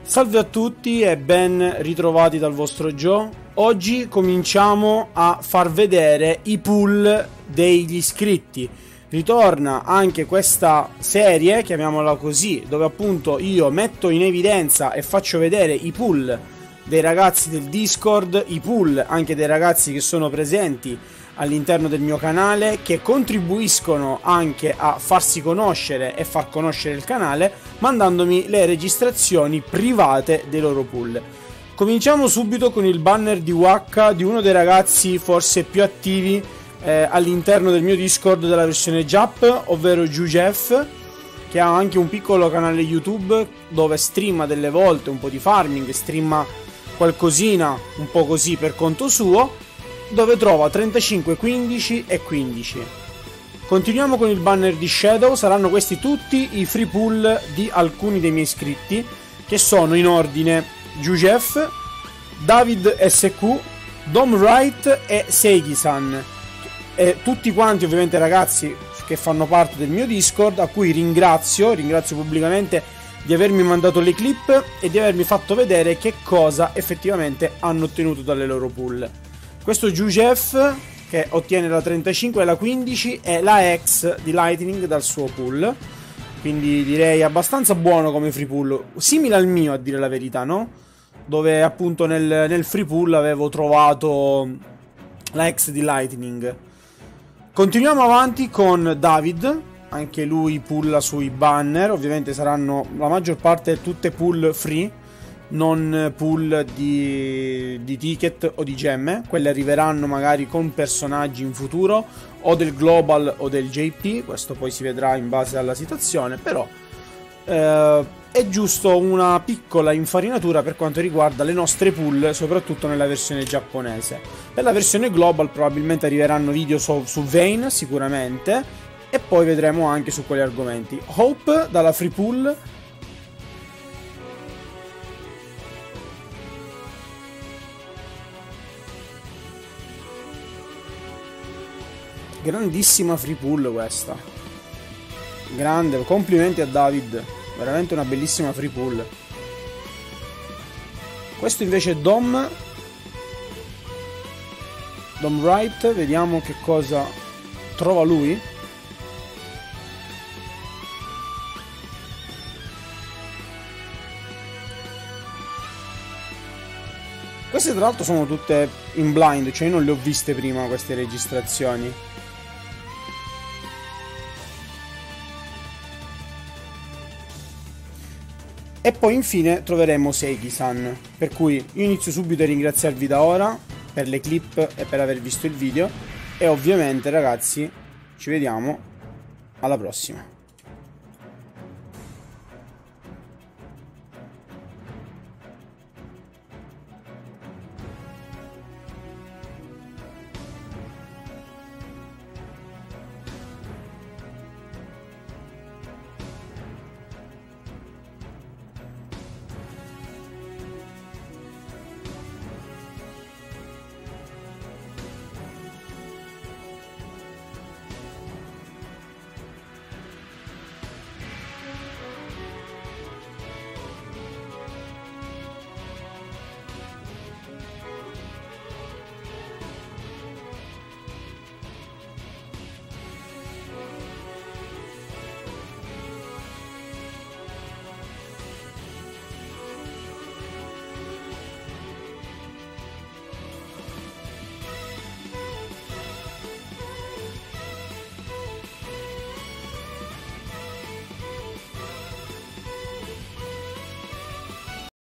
Salve a tutti e ben ritrovati dal vostro Joe. Oggi cominciamo a far vedere i pool degli iscritti. Ritorna anche questa serie, chiamiamola così, dove appunto io metto in evidenza e faccio vedere i pool dei ragazzi del Discord, i pool anche dei ragazzi che sono presenti all'interno del mio canale, che contribuiscono anche a farsi conoscere e far conoscere il canale mandandomi le registrazioni private dei loro pool. Cominciamo subito con il banner di Waka di uno dei ragazzi forse più attivi all'interno del mio Discord della versione Jap, ovvero Jujef, che ha anche un piccolo canale YouTube dove streama delle volte un po' di farming, streama qualcosina un po' così per conto suo, dove trova 35, 15 e 15. Continuiamo con il banner di Shadow. Saranno questi tutti i free pool di alcuni dei miei iscritti, che sono in ordine Jujef, David SQ, Dom Wright e Seigi-san, e tutti quanti ovviamente ragazzi che fanno parte del mio Discord, a cui ringrazio pubblicamente di avermi mandato le clip e di avermi fatto vedere che cosa effettivamente hanno ottenuto dalle loro pool. Questo Jujef che ottiene la 35 e la 15 e la X di Lightning dal suo pool, quindi direi abbastanza buono come free pool, simile al mio a dire la verità, no? Dove appunto nel free pool avevo trovato la X di Lightning. Continuiamo avanti con David, anche lui pulla sui banner, ovviamente saranno la maggior parte tutte pool free, non pool di ticket o di gemme. Quelle arriveranno magari con personaggi in futuro, o del global o del JP, questo poi si vedrà in base alla situazione, però è giusto una piccola infarinatura per quanto riguarda le nostre pool, soprattutto nella versione giapponese. Per la versione global probabilmente arriveranno video su Vayne sicuramente, e poi vedremo anche su quali argomenti. Hope dalla free pool, grandissima free pool questa, grande, complimenti a David, veramente una bellissima free pool. Questo invece è Dom Wright, vediamo che cosa trova lui. Queste tra l'altro sono tutte in blind, cioè io non le ho viste prima queste registrazioni. E poi infine troveremo Seigi-san, per cui io inizio subito a ringraziarvi da ora per le clip e per aver visto il video, e ovviamente ragazzi ci vediamo alla prossima.